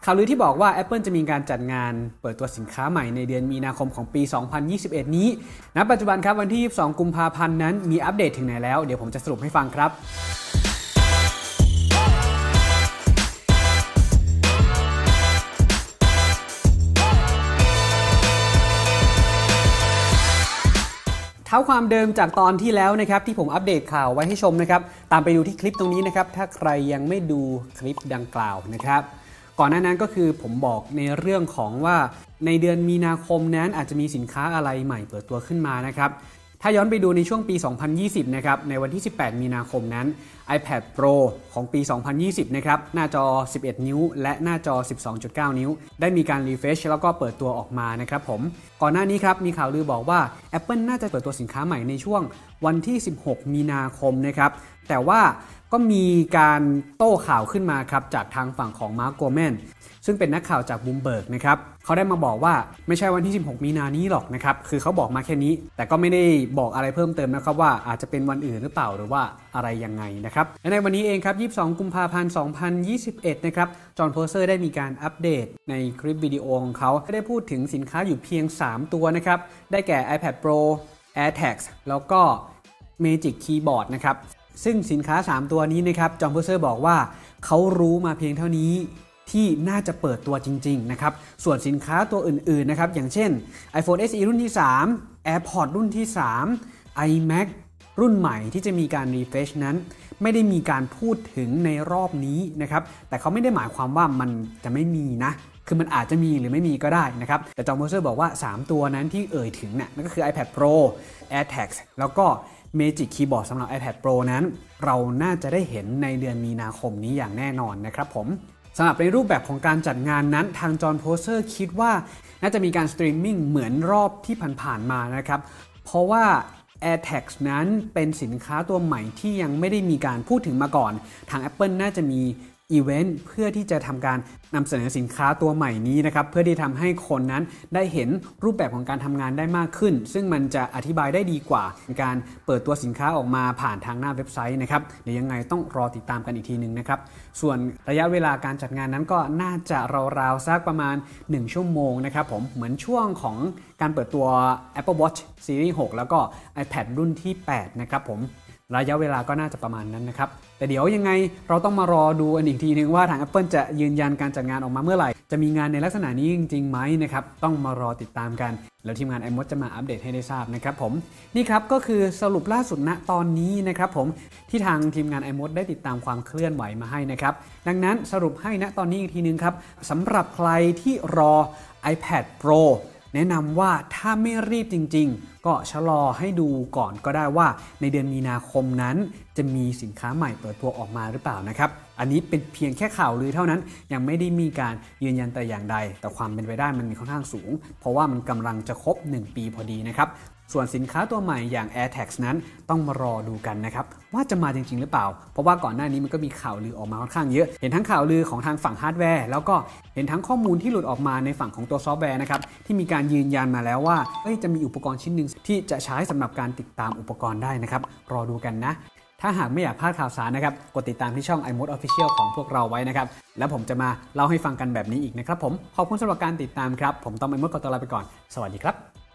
ข่าวลือที่บอกว่า Apple จะมีการจัดงานเปิดตัวสินค้าใหม่ในเดือนมีนาคมของปี 2021 นี้ณปัจจุบันครับวันที่ 22 กุมภาพันธ์นั้นมีอัปเดตถึงไหนแล้วเดี๋ยวผมจะสรุปให้ฟังครับเท้าความเดิมจากตอนที่แล้วนะครับที่ผมอัปเดตข่าวไว้ให้ชมนะครับตามไปดูที่คลิปตรงนี้นะครับถ้าใครยังไม่ดูคลิปดังกล่าวนะครับก่อนหน้านั้นก็คือผมบอกในเรื่องของว่าในเดือนมีนาคมนั้นอาจจะมีสินค้าอะไรใหม่เปิดตัวขึ้นมานะครับถ้าย้อนไปดูในช่วงปี 2020 นะครับในวันที่ 18 มีนาคมนั้น iPad Pro ของปี 2020 นะครับหน้าจอ 11 นิ้วและหน้าจอ 12.9 นิ้วได้มีการรีเฟรชแล้วก็เปิดตัวออกมานะครับผมก่อนหน้านี้ครับมีข่าวลือบอกว่า Apple น่าจะเปิดตัวสินค้าใหม่ในช่วงวันที่ 16 มีนาคมนะครับแต่ว่าก็มีการโต้ข่าวขึ้นมาครับจากทางฝั่งของมาร์ค โกแมนซึ่งเป็นนักข่าวจากบูมเบิร์กนะครับเขาได้มาบอกว่าไม่ใช่วันที่ 16 มีนานี้หรอกนะครับคือเขาบอกมาแค่นี้แต่ก็ไม่ได้บอกอะไรเพิ่มเติมนะครับว่าอาจจะเป็นวันอื่นหรือเปล่าหรือว่าอะไรยังไงนะครับและในวันนี้เองครับ 22 กุมภาพันธ์ 2021 นะครับจอห์น เพอร์เซอร์ได้มีการอัปเดตในคลิปวิดีโอของเขาได้พูดถึงสินค้าอยู่เพียง 3 ตัวนะครับได้แก่ iPad Pro AirTags แล้วก็ Magic Keyboard นะครับซึ่งสินค้า 3 ตัวนี้นะครับจอห์น เพอร์เซอร์บอกว่าเขารู้มาเพียงเท่านี้ที่น่าจะเปิดตัวจริงๆนะครับส่วนสินค้าตัวอื่นๆนะครับอย่างเช่น iPhone SE รุ่นที่ 3 AirPods รุ่นที่ 3 iMac รุ่นใหม่ที่จะมีการรีเฟรชนั้นไม่ได้มีการพูดถึงในรอบนี้นะครับแต่เขาไม่ได้หมายความว่ามันจะไม่มีนะคือมันอาจจะมีหรือไม่มีก็ได้นะครับแต่จอห์น เพอร์เซอร์บอกว่า3ตัวนั้นที่เอ่ยถึงเนี่ยนั่นก็คือ iPad Pro AirTags แล้วก็Magic Keyboard สำหรับ iPad Pro นั้นเราน่าจะได้เห็นในเดือนมีนาคมนี้อย่างแน่นอนนะครับผมสำหรับในรูปแบบของการจัดงานนั้นทางจอห์น เพอร์เซอร์คิดว่าน่าจะมีการสตรีมมิ่งเหมือนรอบที่ผ่านๆมานะครับเพราะว่า AirTags นั้นเป็นสินค้าตัวใหม่ที่ยังไม่ได้มีการพูดถึงมาก่อนทาง Apple น่าจะมีอีเวนต์เพื่อที่จะทำการนำเสนอสินค้าตัวใหม่นี้นะครับเพื่อที่ทำให้คนนั้นได้เห็นรูปแบบของการทำงานได้มากขึ้นซึ่งมันจะอธิบายได้ดีกว่าการเปิดตัวสินค้าออกมาผ่านทางหน้าเว็บไซต์นะครับเดี๋ยวยังไงต้องรอติดตามกันอีกทีนึงนะครับส่วนระยะเวลาการจัดงานนั้นก็น่าจะราวๆสักประมาณ1ชั่วโมงนะครับผมเหมือนช่วงของการเปิดตัว Apple Watch Series 6 แล้วก็ iPad รุ่นที่ 8 นะครับผมระยะเวลาก็น่าจะประมาณนั้นนะครับแต่เดี๋ยวยังไงเราต้องมารอดูอีกทีนึงว่าทาง Apple จะยืนยันการจัดงานออกมาเมื่อไหร่จะมีงานในลักษณะนี้จริงๆไหมนะครับต้องมารอติดตามกันแล้วทีมงาน iMod จะมาอัปเดตให้ได้ทราบนะครับผมนี่ครับก็คือสรุปล่าสุดณตอนนี้นะครับผมที่ทางทีมงาน iMod ได้ติดตามความเคลื่อนไหวมาให้นะครับดังนั้นสรุปให้ณตอนนี้อีกทีนึงครับสำหรับใครที่รอ iPad Proแนะนำว่าถ้าไม่รีบจริงๆก็ชะลอให้ดูก่อนก็ได้ว่าในเดือนมีนาคมนั้นจะมีสินค้าใหม่เปิดตัวออกมาหรือเปล่านะครับอันนี้เป็นเพียงแค่ข่าวลือเท่านั้นยังไม่ได้มีการยืนยันแต่อย่างใดแต่ความเป็นไปได้มันมีค่อนข้างสูงเพราะว่ามันกำลังจะครบ1 ปีพอดีนะครับส่วนสินค้าตัวใหม่อย่าง AirTags นั้นต้องมารอดูกันนะครับว่าจะมาจริงๆหรือเปล่าเพราะว่าก่อนหน้านี้มันก็มีข่าวลือออกมาค่อนข้างเยอะเห็นทั้งข่าวลือของทางฝั่งฮาร์ดแวร์แล้วก็เห็นทั้งข้อมูลที่หลุดออกมาในฝั่งของตัวซอฟต์แวร์นะครับที่มีการยืนยันมาแล้วว่าจะมีอุปกรณ์ชิ้นหนึ่งที่จะใช้สำหรับการติดตามอุปกรณ์ได้นะครับรอดูกันนะถ้าหากไม่อยากพลาดข่าวสารนะครับกดติดตามที่ช่อง iMod Official ของพวกเราไว้นะครับแล้วผมจะมาเล่าให้ฟังกันแบบนี้อีกนะครับผมขอบคุณสำหรับการติดตามครับผมต้อง iMod ขอตัวลาไปก่อนสวัสดีครับ